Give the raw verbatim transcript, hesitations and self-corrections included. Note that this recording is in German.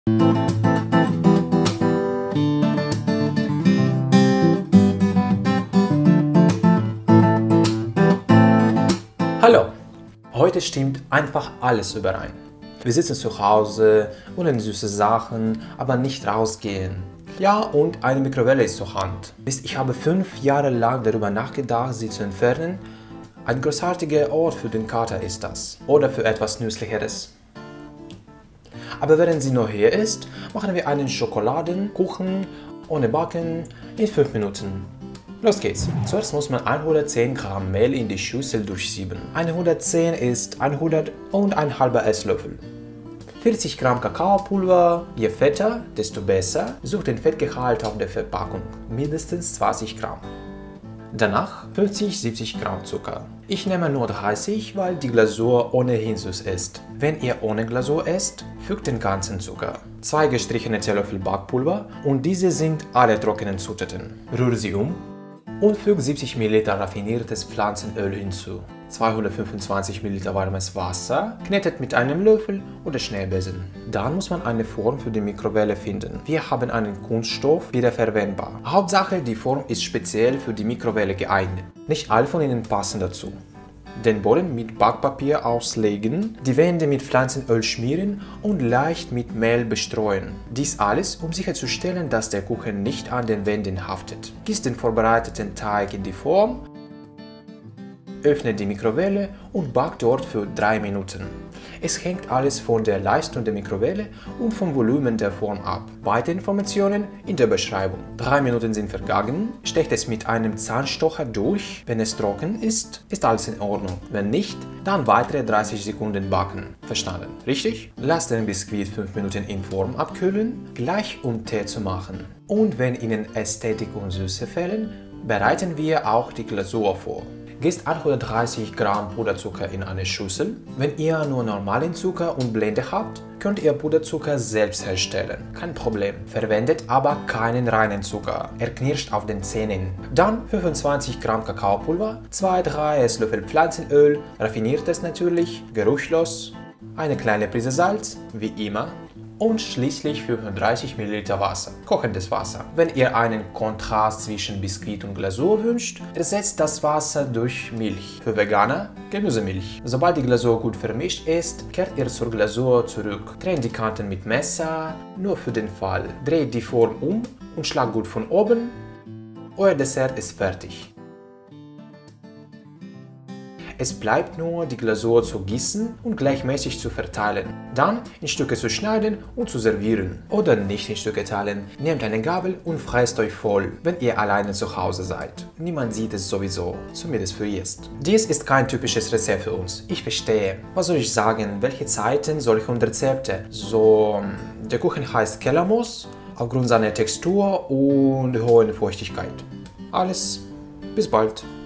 Hallo! Heute stimmt einfach alles überein. Wir sitzen zu Hause, wollen süße Sachen, aber nicht rausgehen. Ja, und eine Mikrowelle ist zur Hand. Ich habe fünf Jahre lang darüber nachgedacht, sie zu entfernen. Ein großartiger Ort für den Kater ist das. Oder für etwas Nützlicheres. Aber während sie noch hier ist, machen wir einen Schokoladenkuchen ohne Backen in fünf Minuten. Los geht's! Zuerst muss man hundertzehn Gramm Mehl in die Schüssel durchsieben. hundertzehn ist hundert und ein halber Esslöffel. vierzig Gramm Kakaopulver, je fetter, desto besser. Sucht den Fettgehalt auf der Verpackung, mindestens zwanzig Gramm. Danach fünfzig bis siebzig Gramm Zucker. Ich nehme nur dreißig, weil die Glasur ohnehin süß ist. Wenn ihr ohne Glasur esst, fügt den ganzen Zucker. Zwei gestrichene Teelöffel Backpulver und diese sind alle trockenen Zutaten. Rühre sie um und fügt siebzig Milliliter raffiniertes Pflanzenöl hinzu. zweihundertfünfundzwanzig Milliliter warmes Wasser, knetet mit einem Löffel oder Schneebesen. Dann muss man eine Form für die Mikrowelle finden. Wir haben einen Kunststoff, wiederverwendbar. Hauptsache, die Form ist speziell für die Mikrowelle geeignet. Nicht alle von ihnen passen dazu. Den Boden mit Backpapier auslegen, die Wände mit Pflanzenöl schmieren und leicht mit Mehl bestreuen. Dies alles, um sicherzustellen, dass der Kuchen nicht an den Wänden haftet. Gießt den vorbereiteten Teig in die Form, öffnet die Mikrowelle und backt dort für drei Minuten. Es hängt alles von der Leistung der Mikrowelle und vom Volumen der Form ab. Weitere Informationen in der Beschreibung. Drei Minuten sind vergangen, stecht es mit einem Zahnstocher durch. Wenn es trocken ist, ist alles in Ordnung. Wenn nicht, dann weitere dreißig Sekunden backen. Verstanden? Richtig? Lasst den Biskuit fünf Minuten in Form abkühlen, gleich um Tee zu machen. Und wenn Ihnen Ästhetik und Süße fehlen, bereiten wir auch die Glasur vor. Gießt hundertdreißig Gramm Puderzucker in eine Schüssel. Wenn ihr nur normalen Zucker und Blende habt, könnt ihr Puderzucker selbst herstellen. Kein Problem. Verwendet aber keinen reinen Zucker. Er knirscht auf den Zähnen. Dann fünfundzwanzig Gramm Kakaopulver, zwei bis drei Esslöffel Pflanzenöl, raffiniertes natürlich, geruchlos, eine kleine Prise Salz, wie immer, und schließlich fünfunddreißig Milliliter Wasser, kochendes Wasser. Wenn ihr einen Kontrast zwischen Biskuit und Glasur wünscht, ersetzt das Wasser durch Milch. Für Veganer Gemüsemilch. Sobald die Glasur gut vermischt ist, kehrt ihr zur Glasur zurück. Trennt die Kanten mit Messer, nur für den Fall. Dreht die Form um und schlagt gut von oben. Euer Dessert ist fertig. Es bleibt nur, die Glasur zu gießen und gleichmäßig zu verteilen. Dann in Stücke zu schneiden und zu servieren. Oder nicht in Stücke teilen. Nehmt eine Gabel und fresst euch voll, wenn ihr alleine zu Hause seid. Niemand sieht es sowieso, zumindest für jetzt. Dies ist kein typisches Rezept für uns. Ich verstehe. Was soll ich sagen? Welche Zeiten solche Rezepte? So, der Kuchen heißt Kellermoos, aufgrund seiner Textur und hohen Feuchtigkeit. Alles, bis bald.